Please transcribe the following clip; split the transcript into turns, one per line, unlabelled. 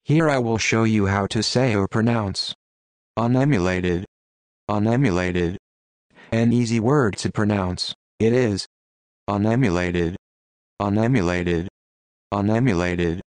Here I will show you how to say or pronounce unemulated, unemulated. An easy word to pronounce. It is unemulated, unemulated, unemulated.